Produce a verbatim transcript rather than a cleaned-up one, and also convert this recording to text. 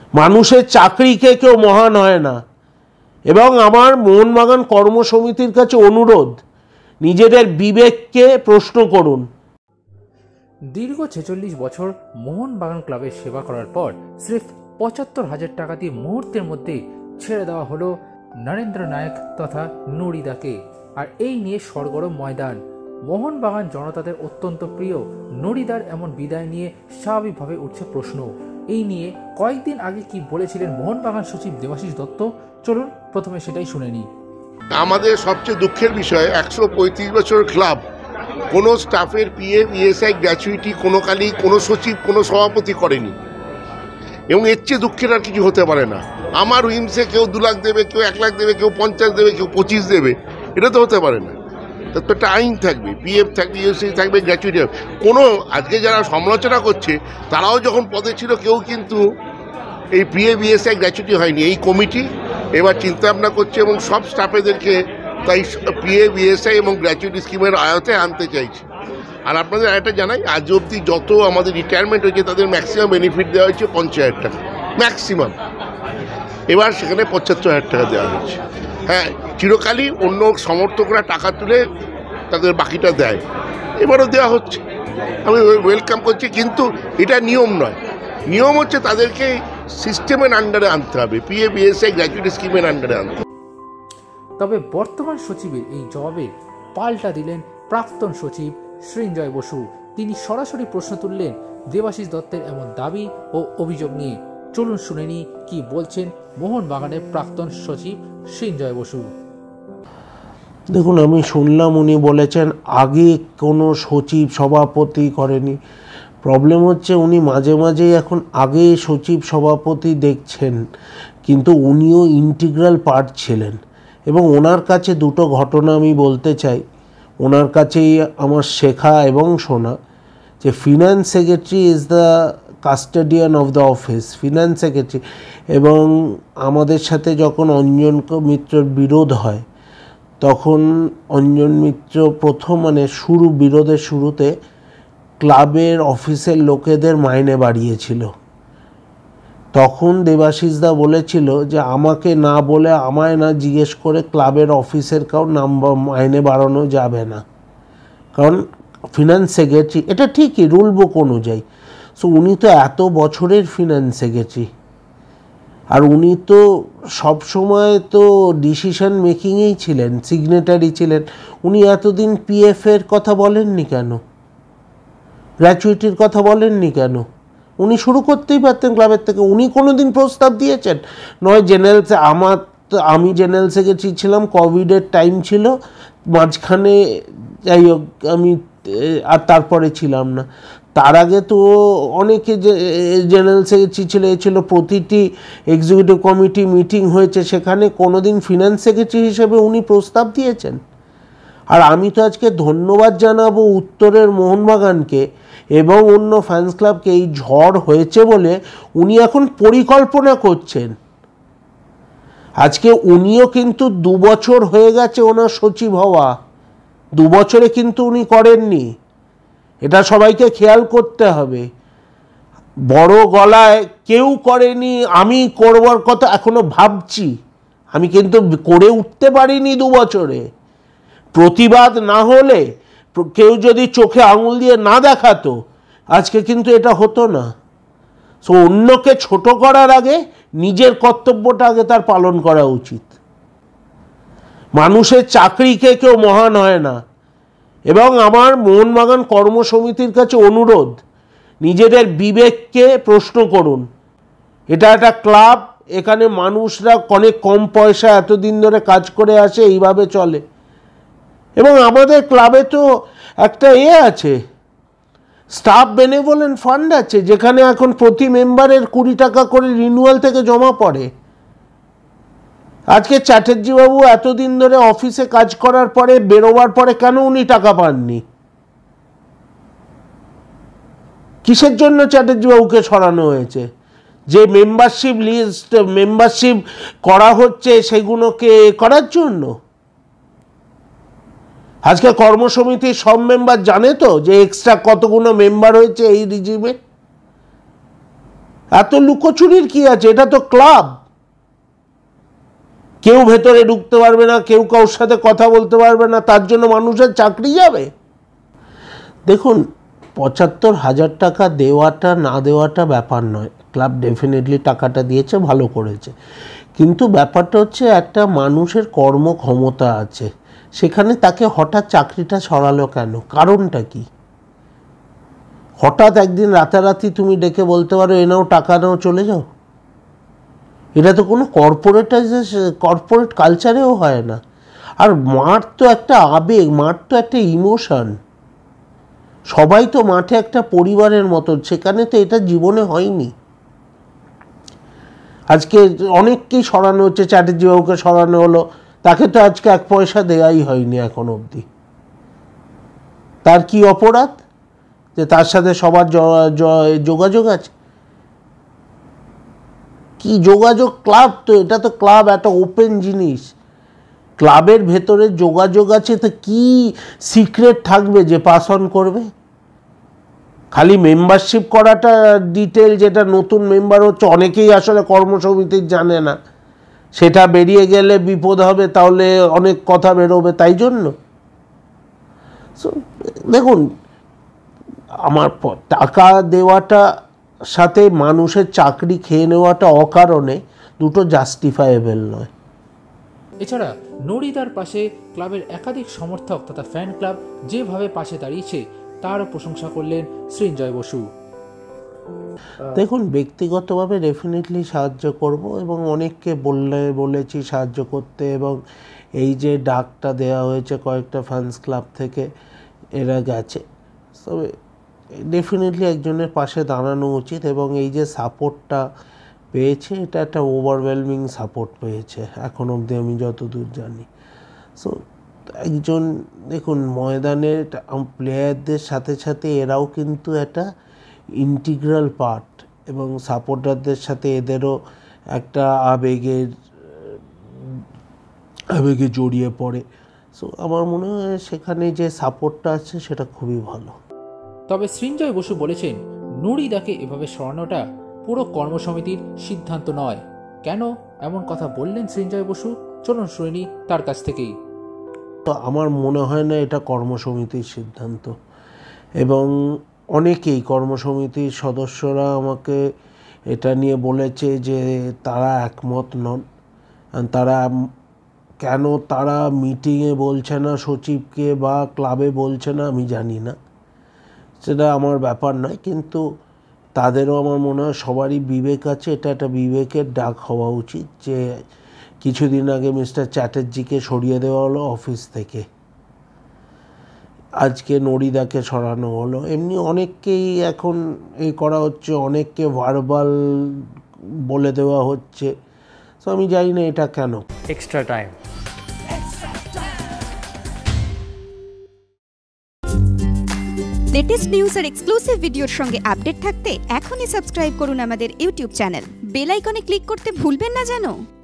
মানুষের চাকরিকে কেউ মহান হয় না। এবং আমার মোহনবাগান কর্মসমিতির কাছে অনুরোধ, নিজেদের বিবেককে প্রশ্ন করুন। দীর্ঘ ছেচল্লিশ বছর মোহনবাগান ক্লাবের সেবা করার পর সির্ফ পঁচাত্তর হাজার টাকা দিয়ে মুহূর্তের মধ্যে ছেড়ে দেওয়া হলো নরেন্দ্র নায়ক তথা নড়িদাকে। আর এই নিয়ে সরগরম ময়দান। মোহনবাগান জনতাদের অত্যন্ত প্রিয় নড়িদার এমন বিদায় নিয়ে স্বাভাবিকভাবে উঠছে প্রশ্ন। এই নিয়ে কয়েকদিন আগে কি বলেছিলেন মোহনবাগান সচিব দেবাশিস দত্ত, চলুন প্রথমে সেটাই শুনে নিই। আমাদের সবচেয়ে দুঃখের বিষয়, একশো পঁয়ত্রিশ বছর ক্লাব, কোনো স্টাফের পিএফ ইএসআই গ্র্যাচুইটি কোনো কালই কোনো সচিব কোনো সভাপতি করেনি। এবং এর চেয়ে দুঃখের আর কিছু হতে পারে না। আমার উইমসে কেউ দু লাখ দেবে, কেউ এক লাখ দেবে, কেউ পঞ্চাশ দেবে, কেউ পঁচিশ দেবে, এটা তো হতে পারে না। তার তো একটা আইন থাকবে, পিএফ থাকবে, ইএসআই থাকবে, গ্র্যাচুইটি। কোনো আজকে যারা সমালোচনা করছে তারাও যখন পদে ছিল কেউ কিন্তু এই পিএফ ইএসআই গ্র্যাচুইটি হয়নি। এই কমিটি এবার চিন্তা ভাবনা করছে এবং সব স্টাফেদেরকে তাই পিএফ ইএসআই এবং গ্র্যাচুইটি স্কিমের আয়তে আনতে চাইছে। আর আপনাদের একটা জানাই, আজ অবধি যত আমাদের রিটায়ারমেন্ট হয়েছে তাদের ম্যাক্সিমাম বেনিফিট দেওয়া হয়েছে পঞ্চাশ হাজার টাকা ম্যাক্সিমাম। এবার সেখানে পঁচাত্তর হাজার টাকা দেওয়া হয়েছে। হ্যাঁ, চিরকালই অন্য সমর্থকরা টাকা তুলে তাদের বাকিটা দেয়, এবারও দেওয়া হচ্ছে, আমি ওয়েলকাম করছি। কিন্তু এটা নিয়ম নয়, নিয়ম হচ্ছে তাদেরকে সিস্টেমের আন্ডারে আনতে হবে, পিএফ ইএসআই গ্র্যাচুইটি স্কিমের আন্ডারে আনতে। তবে বর্তমান সচিবের এই জবাবে পাল্টা দিলেন প্রাক্তন সচিব সৃঞ্জয় বসু। তিনি সরাসরি প্রশ্ন তুললেন দেবাশিস দত্তের এমন দাবি ও অভিযোগ নিয়ে। চলুন শুনে নিই কি বলছেন মোহনবাগানের প্রাক্তন সচিব সৃঞ্জয় বসু। দেখুন, আমি শুনলাম উনি বলেছেন আগে কোনো সচিব সভাপতি করেনি। প্রবলেম হচ্ছে উনি মাঝে মাঝেই এখন আগে সচিব সভাপতি দেখছেন, কিন্তু উনিও ইন্টিগ্রাল পার্ট ছিলেন। এবং ওনার কাছে দুটো ঘটনা আমি বলতে চাই, ওনার কাছেই আমার শেখা এবং শোনা, যে finance secretary is the custodian of the office, finance secretary. এবং আমাদের সাথে যখন অঞ্জন মিত্রর বিরোধ হয় তখন অঞ্জন মিত্র প্রথম মানে শুরু বিরোধের শুরুতে ক্লাবের অফিসের লোকেদের মাইনে বাড়িয়েছিল। তখন দেবাশিসদা বলেছিল যে আমাকে না বলে, আমায় না জিজ্ঞেস করে ক্লাবের অফিসের কাউ নাম্বার মাইনে বাড়ানো যাবে না, কারণ ফিনান্স সেক্রেটারি, এটা ঠিকই রুল বুক অনুযায়ী। সো উনি তো এত বছরের ফিনান্স সেক্রেটারি, আর উনি তো সবসময় তো ডিসিশন মেকিংয়েই ছিলেন, সিগনেটারি ছিলেন। উনি এতদিন পিএফের কথা বলেননি কেন, গ্র্যাচুইটির কথা বলেননি কেন? উনি শুরু করতেই পারতেন ক্লাবের থেকে। উনি কোনো দিন প্রস্তাব দিয়েছেন? নয় জেনারেল, আমার আমি জেনারেল সেক্রেটারি ছিলাম, কোভিডের টাইম ছিল মাঝখানে, যাই হোক আমি আর তারপরে ছিলাম না। তার আগে তো অনেকে যে জেনারেল সেক্রেটারি ছিল, এ ছিল প্রতিটি এক্সিকিউটিভ কমিটি মিটিং হয়েছে, সেখানে কোনো দিন ফিনান্স সেক্রেটারি হিসেবে উনি প্রস্তাব দিয়েছেন? আর আমি তো আজকে ধন্যবাদ জানাবো উত্তরের মোহনবাগানকে এবং অন্য ফ্যান্স ক্লাবকে, এই ঝড় হয়েছে বলে উনি এখন পরিকল্পনা করছেন। আজকে উনিও কিন্তু দু বছর হয়ে গেছে ওনার সচিব হওয়া, দু বছরে কিন্তু উনি করেননি, এটা সবাইকে খেয়াল করতে হবে। বড় গলায় কেউ করেনি, আমি করবার কথা এখনো ভাবছি, আমি কিন্তু করে উঠতে পারিনি দু বছরে। প্রতিবাদ না হলে, কেউ যদি চোখে আঙুল দিয়ে না দেখাতো, আজকে কিন্তু এটা হতো না। সো অন্যকে ছোট করার আগে নিজের কর্তব্যটা আগে তার পালন করা উচিত। মানুষের চাকরিকে কেউ মহান হয় না। এবং আমার মোহনবাগান কর্মসমিতির কাছে অনুরোধ, নিজেদের বিবেককে প্রশ্ন করুন। এটা একটা ক্লাব, এখানে মানুষরা অনেক কম পয়সা এতদিন ধরে কাজ করে আসে, এইভাবে চলে। এবং আমাদের ক্লাবে তো একটা এ আছে, স্টাফ বেনেভোলেন্ট ফান্ড আছে, যেখানে এখন প্রতি মেম্বারের কুড়ি টাকা করে রিনিউয়াল থেকে জমা পড়ে। আজকে চ্যাটার্জিবাবু এতদিন ধরে অফিসে কাজ করার পরে বেরোবার পরে কেন উনি টাকা পাননি? কিসের জন্য চ্যাটার্জিবাবুকে সরানো হয়েছে? যে মেম্বারশিপ লিস্ট মেম্বারশিপ করা হচ্ছে সেগুলোকে করার জন্য। আজকে কর্মসমিতির সব মেম্বার জানে তো যে এক্সট্রা কতগুলো মেম্বার হয়েছে এই রিজিমে? এত লুকোচুরির কি আছে? এটা তো ক্লাব, কেউ ভেতরে ঢুকতে পারবে না, কেউ কারোর সাথে কথা বলতে পারবে না, তার জন্য মানুষের চাকরি যাবে? দেখুন, পঁচাত্তর হাজার টাকা দেওয়াটা না দেওয়াটা ব্যাপার নয়, ক্লাব ডেফিনেটলি টাকাটা দিয়েছে, ভালো করেছে, কিন্তু ব্যাপারটা হচ্ছে একটা মানুষের কর্মক্ষমতা আছে, সেখানে তাকে হঠাৎ চাকরিটা সরালো কেন? কারণটা কি? হঠাৎ একদিন রাতারাতি তুমি ডেকে বলতে পারো এ নাও টাকা নাও চলে যাও? এটা তো কোনো কর্পোরেটাইজেশন কর্পোরেট কালচারেও হয় না। আর মাঠ তো একটা আবেগ, মাঠ তো একটা ইমোশন, সবাই তো মাঠে একটা পরিবারের মতো, সেখানে তো এটা জীবনে হয়নি। আজকে অনেককেই সরানো হচ্ছে, চ্যাটার্জি বাবুকে সরানো হলো, তাকে তো আজকে এক পয়সা দেওয়াই হয়নি এখন অবধি। তার কি অপরাধ যে তার সাথে সবার যোগাযোগ আছে? কি যোগাযোগ? ক্লাব তো, এটা তো ক্লাব একটা ওপেন জিনিস, ক্লাবের ভেতরে যোগাযোগ আছে, তো কি সিক্রেট থাকবে যে পাস অন করবে? খালি মেম্বারশিপ করাটা ডিটেল, যেটা নতুন মেম্বার হচ্ছে অনেকেই আসলে কর্মসমিতির জানে না, সেটা বেরিয়ে গেলে বিপদ হবে, তাহলে অনেক কথা বেরোবে, তাই জন্য। দেখুন, আমার টাকা দেওয়াটা সাথে মানুষের চাকরি খেয়ে নেওয়াটা অকারণে দুটো জাস্টিফায়েবল নয়। এছাড়া নড়িদার পাশে ক্লাবের একাধিক সমর্থক তথা ফ্যান ক্লাব যেভাবে পাশে দাঁড়িয়েছে তারও প্রশংসা করলেন সৃঞ্জয় বসু। দেখুন, ব্যক্তিগতভাবে ডেফিনেটলি সাহায্য করব এবং অনেককে বললে বলেছি সাহায্য করতে, এবং এই যে ডাকটা দেওয়া হয়েছে কয়েকটা ফ্যান্স ক্লাব থেকে, এরা গেছে, তবে ডেফিনেটলি একজনের পাশে দাঁড়ানো উচিত, এবং এই যে সাপোর্টটা পেয়েছে এটা একটা ওভারওয়েলমিং সাপোর্ট পেয়েছে এখন অবধি আমি যতদূর জানি। সো একজন, দেখুন, ময়দানের প্লেয়ারদের সাথে সাথে এরাও কিন্তু একটা ইন্টিগ্রাল পার্ট, এবং সাপোর্টারদের সাথে এদেরও একটা আবেগের আবেগে জড়িয়ে পড়ে। সো আমার মনে হয় সেখানে যে সাপোর্টটা আছে সেটা খুবই ভালো। তবে সৃঞ্জয় বসু বলেছেন, নুরিদাকে এভাবে সরানোটা পুরো কর্মসমিতির সিদ্ধান্ত নয়। কেন এমন কথা বললেন সৃঞ্জয় বসু, চলুন শুনি তার কাছ থেকেই। তো আমার মনে হয় না এটা কর্মসমিতির সিদ্ধান্ত, এবং অনেকেই কর্মসমিতির সদস্যরা আমাকে এটা নিয়ে বলেছে যে তারা একমত নন। তারা কেন তারা মিটিংয়ে বলছে না সচিবকে বা ক্লাবে বলছে না আমি জানি না, সেটা আমার ব্যাপার নয়, কিন্তু তাদেরও আমার মনে হয় সবারই বিবেক আছে, এটা একটা বিবেকের ডাক হওয়া উচিত যে কিছুদিন আগে মিস্টার চ্যাটার্জিকে সরিয়ে দেওয়া হলো অফিস থেকে, আজকে নড়িদাকে সরানো হলো, এমনি অনেককেই এখন এই করা হচ্ছে, অনেককে ভার্বাল বলে দেওয়া হচ্ছে। তো আমি জানি না এটা কেন। Extra time. লেটেস্ট নিউজ আর এক্সক্লুসিভ ভিডিওর সঙ্গে আপডেট থাকতে এখনই সাবস্ক্রাইব করুন আমাদের ইউটিউব চ্যানেল। বেল আইকনে ক্লিক করতে ভুলবেন না যেন।